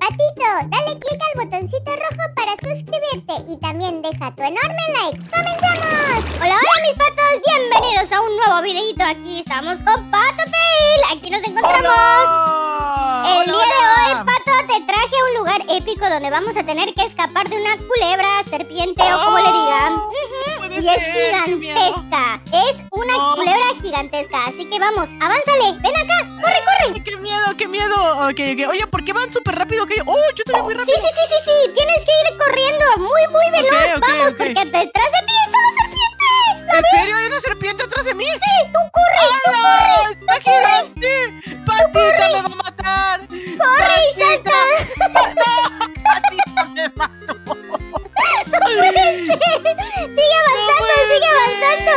Patito, dale clic al botoncito rojo para suscribirte y también deja tu enorme like. ¡Comenzamos! Hola, hola mis patos, bienvenidos a un nuevo videito. Aquí estamos con Pato Fail. Aquí nos encontramos. ¡Hola! El día de hoy, Pato, te traje a un lugar épico donde vamos a tener que escapar de una culebra, serpiente o como le digan. Y es gigantesca. Es una culebra gigantesca. Así que vamos, avánzale. Ven acá, corre, corre. ¡Qué miedo, qué miedo! Okay. Oye, ¿por qué van súper rápido? ¡Oh, yo también muy rápido! Sí. Tienes que ir corriendo muy veloz. Vamos, porque detrás de ti está la serpiente. ¿La ¿En ves? serio? ¿Hay una serpiente atrás de mí? Sí, tú corre. ¡Está gigante! ¡Patita me va a matar! ¡Corre y salta! ¡No! ¡Patita me mató! ¡No puede ser! ¡Sigue avanzando!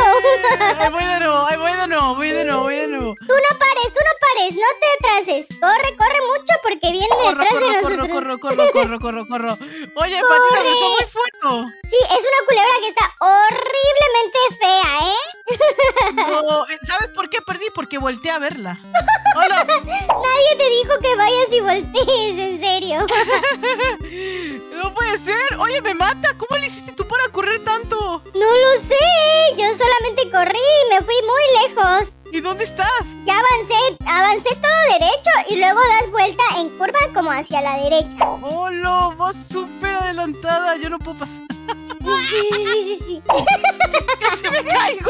Voy de nuevo. Tú no pares, no te atrases. Corre mucho porque viene detrás de nosotros. Corro. Oye, Patita, me está muy fuerte. Sí, es una culebra que está horriblemente fea, ¿eh? No, ¿sabes por qué perdí? Porque volteé a verla. ¡Hola! Nadie te dijo que vayas y voltees, en serio. ¡No puede ser! ¡Oye, me mata! ¿Cómo le hiciste tú para correr tanto? No lo sé, yo solamente corrí y me fui muy lejos. ¿Y dónde estás? Ya avancé todo derecho y luego das vuelta en curva como hacia la derecha. ¡Hola! Vas súper adelantada, yo no puedo pasar. Sí. ¡Casi me caigo!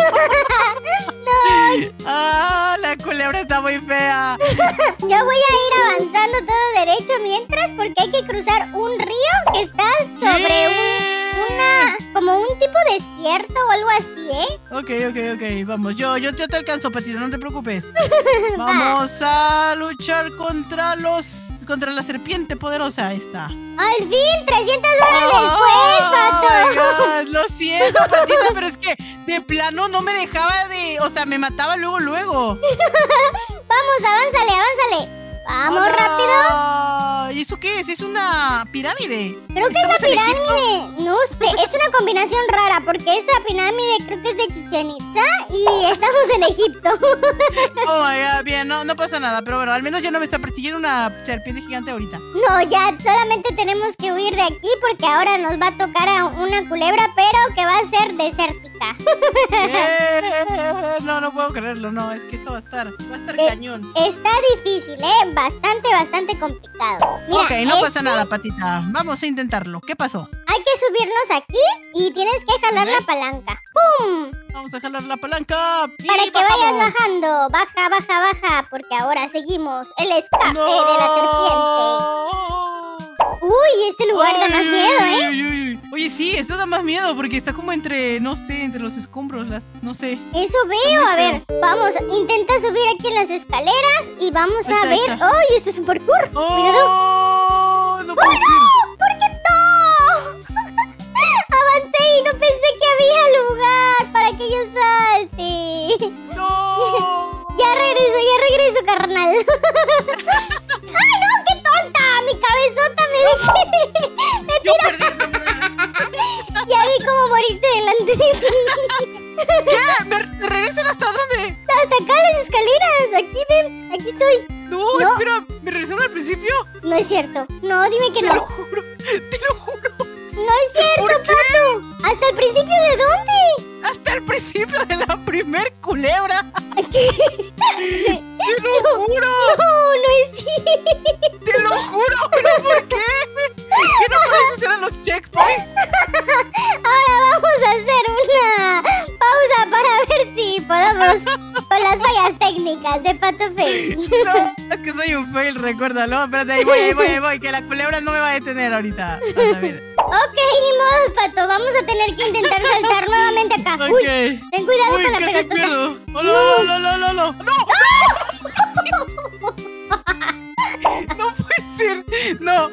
No. ¡Ah! La culebra está muy fea. Yo voy a ir avanzando todo derecho mientras porque hay que cruzar un río que está sobre como un tipo desierto o algo así, ¿eh? Ok. Vamos, yo te alcanzo, Patita, no te preocupes. Vamos a luchar contra la serpiente poderosa. Ahí está. ¡Al fin! ¡$300 después, Pato! Oh my God, lo siento, Patita, pero es que de plano no me dejaba de... O sea, me mataba luego. Vamos, avánzale. ¡Vamos, rápido! ¿Y eso qué es? ¿Es una pirámide? Creo que es la pirámide. No sé, es una combinación rara porque esa pirámide creo que es de Chichén Itzá y estamos en Egipto. Oh my God, bien, no pasa nada. Pero bueno, al menos ya no me está persiguiendo una serpiente gigante ahorita. No, ya solamente tenemos que huir de aquí porque ahora nos va a tocar a una culebra, pero que va a ser desértica. No puedo creerlo, no, es que esto va a estar cañón. Está difícil, bastante complicado. Mira, ok, no pasa nada, Patita, vamos a intentarlo. ¿Qué pasó? Hay que subirnos aquí y tienes que jalar la palanca. ¡Pum! Vamos a jalar la palanca. Para que vayas bajando, baja, porque ahora seguimos el escape de la serpiente. Uy, este lugar da más miedo, ¿eh? Oye, sí, esto da más miedo porque está como entre los escombros, no sé. Eso veo, a ver, vamos, intenta subir aquí en las escaleras y vamos a ver. ¡Ay, esto es un parkour! ¡Oh! ¡No puedo decir! ¡No! ¿Por qué no? Avancé y no pensé que había lugar para que yo salte. ¡No! Ya regreso, carnal. ¡Ay, no! ¡Qué tonta! Mi cabezota me Yo tira. perdí. Ya vi cómo moriste delante de mí. ¿Qué? ¿Me regresan hasta dónde? Hasta acá las escaleras. Aquí, ven. Aquí estoy. No, espera. ¿Me regresan al principio? No es cierto. No, dime que Te no. lo juro. No es cierto, ¿Por qué? Pato. ¿Hasta el principio de dónde? Hasta el principio de la primer culebra. ¡Te lo juro! No es cierto. ¡Te lo juro! ¿Pero por qué? ¿Qué no puedes hacer a los checkpoints? Ahora vamos a hacer una pausa para ver si podemos con las fallas técnicas de Pato Fail. No, es que soy un fail, recuérdalo. Espérate, ahí voy, que la culebra no me va a detener ahorita. Vas a ver. Ok, ni modo, Pato. Vamos a tener que intentar saltar nuevamente acá. Ok. Uy, ten cuidado con la casi pelotota. pierdo. ¡No! ¡No puede ser! ¡No!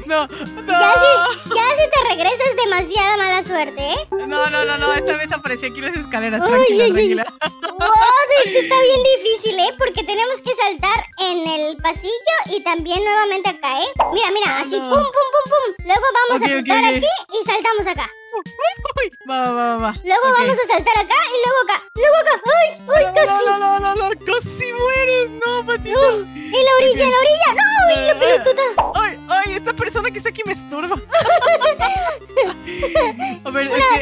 Ya si te regresas es demasiada mala suerte, ¿eh? No, esta vez aparecí aquí en las escaleras, tranquila. Wow, esto está bien difícil, ¿eh? Porque tenemos que saltar en el pasillo y también nuevamente acá, ¿eh? Mira, así, pum. Luego vamos a saltar aquí y saltamos acá. Va. Luego vamos a saltar acá y luego acá. ¡Ay, casi! No, casi mueres, no, Patita. En la orilla, no, y la pelotota. ¡Ay!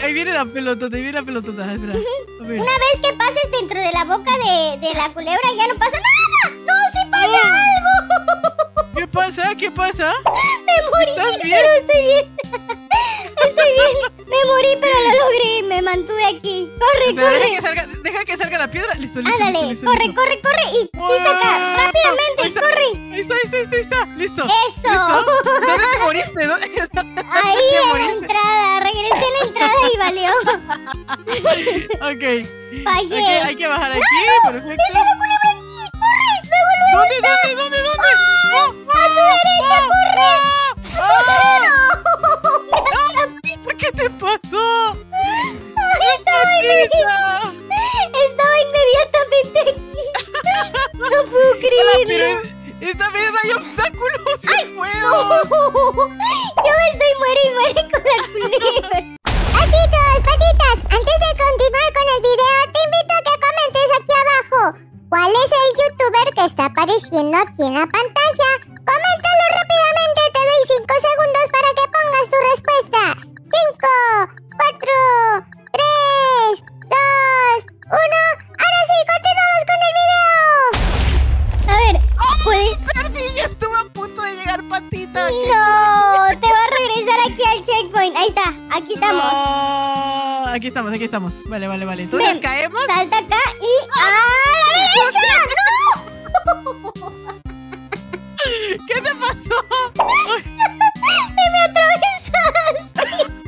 ahí viene la pelotota, Espera. A ver. Una vez que pases dentro de la boca de la culebra ya no pasa nada. No, sí pasa algo. ¿Qué pasa? Me morí, ¿Estás bien? pero estoy bien. Estoy bien. Me morí, pero lo logré. Me mantuve aquí. Corre. Deja que salga la piedra. Listo. Ándale, corre. Y saca rápidamente, corre. Ahí está. Listo. Eso. ¿Dónde te moriste? Ahí en la entrada. Regresé a la entrada y valió. Ok. Fallé. Hay que bajar aquí. Perfecto. ¡Esa es la culebra aquí! ¡Corre! ¡Luego! ¿Dónde? ¡A tu derecha, corre! ¿Qué te pasó? Estaba inmediatamente aquí. No puedo creerlo. Esta vez hay obstáculos y fuego. No. Yo estoy muere con la culebra. Patitas, antes de continuar con el video, te invito a que comentes aquí abajo. ¿Cuál es el youtuber que está apareciendo aquí en la pantalla? Coméntalo rápidamente, te doy 5 segundos para que pongas tu respuesta. 5, 4, 3, 2, 1. Ahora sí, continuamos con el video. A ver, ¿puedes? Perdí, ya estuve a punto de llegar, Patita. No, te va a regresar aquí al checkpoint. Ahí está, aquí estamos. No, aquí estamos. Vale. Entonces Ven, caemos. Salta acá y ¡a la derecha! ¡No! ¿Qué te pasó? ¡Me atravesaste!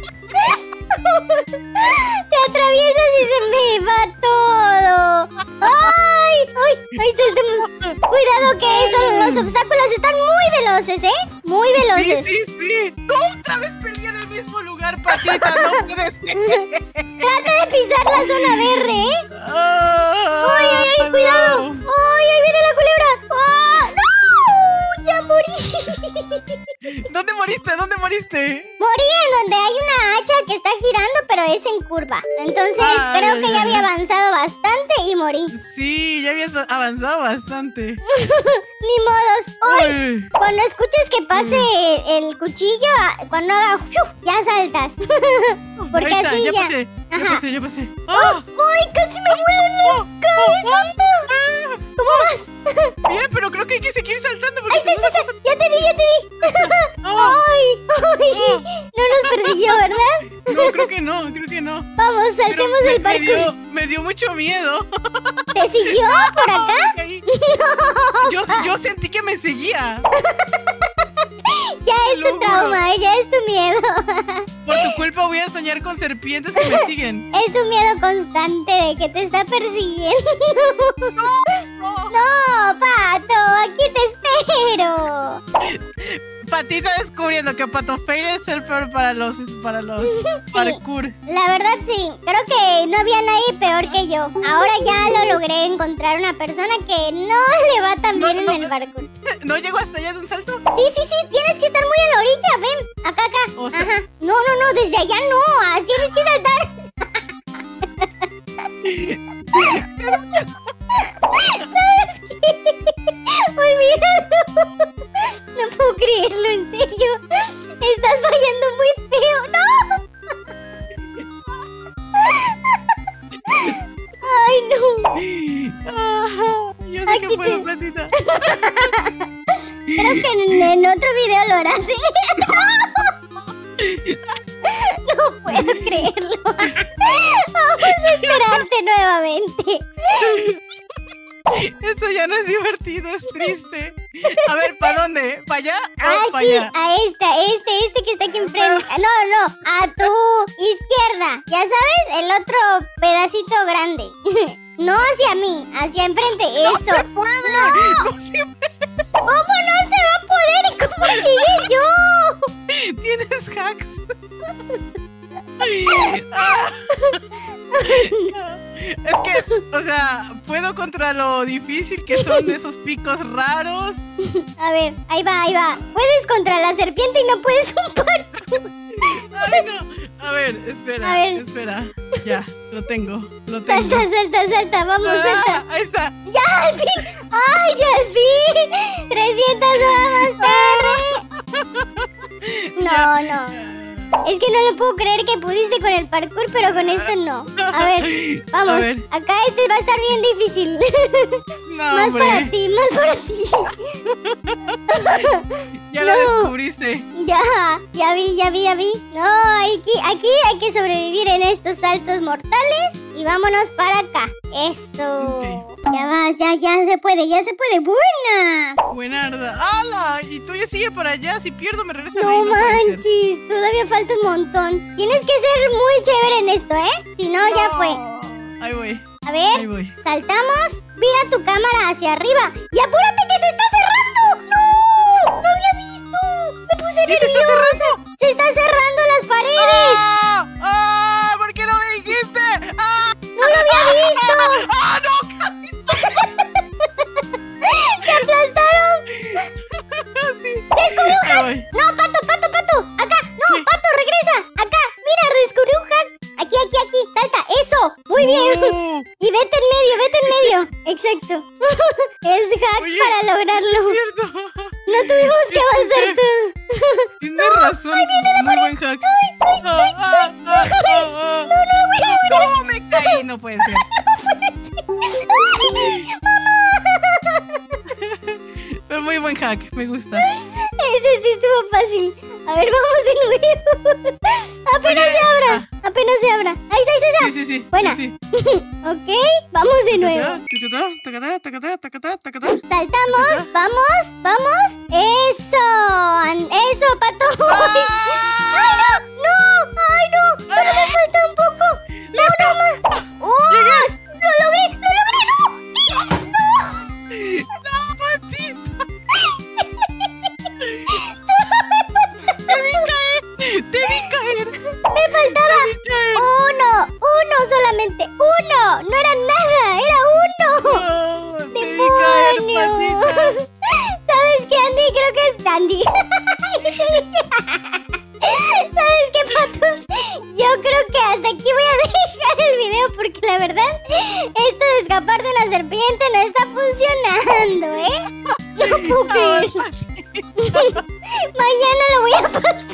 Te atraviesas y se me va todo. ¡Ay! Suéltame! Cuidado que los obstáculos están muy veloces, ¿eh? Muy veloces. Sí. Tú otra vez perdí en el mismo lugar, Patita. No puede ser. Trata de pisar la zona verde, ¿eh? ¡Ay, cuidado! No. ¡Ay, ahí viene la culebra! ¡Ah! ¡No! ¡Ya morí! ¿Dónde moriste? Morí en donde hay una hacha que está girando, pero es en curva. Entonces creo que ya había avanzado bastante y morí. Sí, ya habías avanzado bastante. Ni modos. ¡Ay! Cuando escuches que pase el cuchillo, cuando haga ya saltas. Porque Ahí está, así ya Ajá. pasé. ¡Ay, casi me vuelan las cabezota! ¿Cómo vas? Bien, pero creo que hay que seguir saltando porque Ahí está. Ya te vi. ¡Ay! No nos persiguió, ¿verdad? No, creo que no. Vamos, saltemos el parkour. Me dio mucho miedo. ¿Te siguió por acá? Yo sentí que me seguía. Ya es tu trauma, ya es tu miedo. Por tu culpa voy a soñar con serpientes que me siguen. Es tu miedo constante de que te está persiguiendo. No, Pato, aquí te espero. Patita descubriendo que Pato Fail es el peor para los parkour. La verdad sí, creo que no había nadie peor que yo. Ahora ya lo logré encontrar una persona que no le va tan bien en el parkour. ¿No llego hasta allá de un salto? Sí, tienes que estar muy a la orilla, ven, acá. O sea, Ajá. No, desde allá no, tienes que saltar. ¿Sabes qué? Olvídalo. No puedo creerlo, en serio. Estás fallando muy feo. ¡No! ¡Ay, no! Yo sé que puedo, Patita. Creo que en otro video lo harás, ¿eh? No puedo creerlo. Vamos a esperarte nuevamente. Esto ya no es divertido, es triste. A ver, ¿para dónde? ¿Para allá o para Aquí, allá? a este que está aquí enfrente. No, a tu izquierda. Ya sabes, el otro pedacito grande. No hacia mí, hacia enfrente. Eso. ¡No se puede! No. ¡No se puede! ¿Cómo no se va a poder? ¿Y cómo llegué yo? ¿Tienes hacks? Es que, o sea, puedo contra lo difícil que son esos picos raros. A ver, ahí va. Puedes contra la serpiente y no puedes un parkour. Ay, no. A ver, espera. Ya, lo tengo. Salta, vamos, salta. Ahí está. ¡Ya, al fin! ¡Ay, ya al fin! 300 horas más tarde. No. Es que no lo puedo creer que pudiste con el parkour, pero con esto no. A ver, vamos. A ver. Acá este va a estar bien difícil. No, Más hombre. para ti, más para ti. Ya lo descubriste. Ya vi. No, aquí hay que sobrevivir en estos saltos mortales. Y vámonos para acá. Eso. Ok. Ya se puede. ¡Buena! Buenarda. ¡Hala! Y tú ya sigue para allá. Si pierdo, me regresan No ahí. puede ser. manches, todavía falta un montón. Tienes que ser muy chévere en esto, ¿eh? Si no, ya fue. Ahí voy. A ver, Ahí voy. saltamos. Mira tu cámara hacia arriba. ¡Y apúrate que se está cerrando! ¡No! ¡No había visto! ¡Me puse ¿Y se está nerviosa! cerrando? ¡Se están cerrando las paredes! ¡Ah! ¡Ah! ¿Por qué no me dijiste? ¡Ah! ¡No lo había visto! ¡Ah, no! ¡Casi! ¡Te aplastaron! ¡Casi! ¡Descubrí un Ahí hack! voy. ¡No, Pato! ¡Acá! ¡No, ¿Qué? Pato, regresa! ¡Acá! ¡Mira, descubrí un hack! Aquí! ¡Salta! ¡Eso! ¡Muy bien! Y vete en medio. Exacto. El hack Oye, para lograrlo. Es cierto. No tuvimos que avanzar todo. Tienes razón. Muy buen hack. No, me caí. No puede ser. Pero muy buen hack. Me gusta. Ese sí estuvo fácil. A ver, vamos de nuevo. Apenas se abra. Ahí está. Sí. Buena. Sí. Ok, vamos de nuevo. Saltamos, vamos. Eso, Pato. ¡Ay, no! ¡Solo me falta un poco! ¡No más! ¡Oh! ¡Lo logré! ¡No, Patita! ¡Te vi caer! ¡Me faltaba uno solamente! ¡Uno! ¡No era nada! ¡Era uno! ¡No! ¡Te vi caer, ¡Demonio! Patita! ¿Sabes qué, Andy? Creo que es Andy. ¿Sabes qué, Pato? Yo creo que hasta aquí voy a dejar el video porque la verdad, esto de escapar de una serpiente no está funcionando, ¿eh? No puedo creerlo. Mañana lo voy a pasar.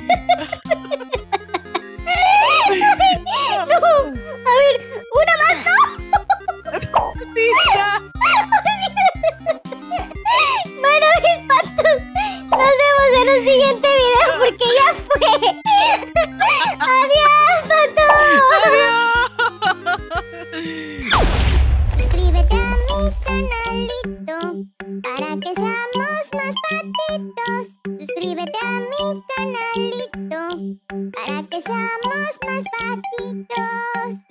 No, a ver, una más, no. ¡Patita! Bueno, mis patos, nos vemos en un siguiente video porque ya fue. Adiós, pato. Suscríbete a mi canalito para que seamos más patitos. Suscríbete a mi canalito para que seamos más patitos.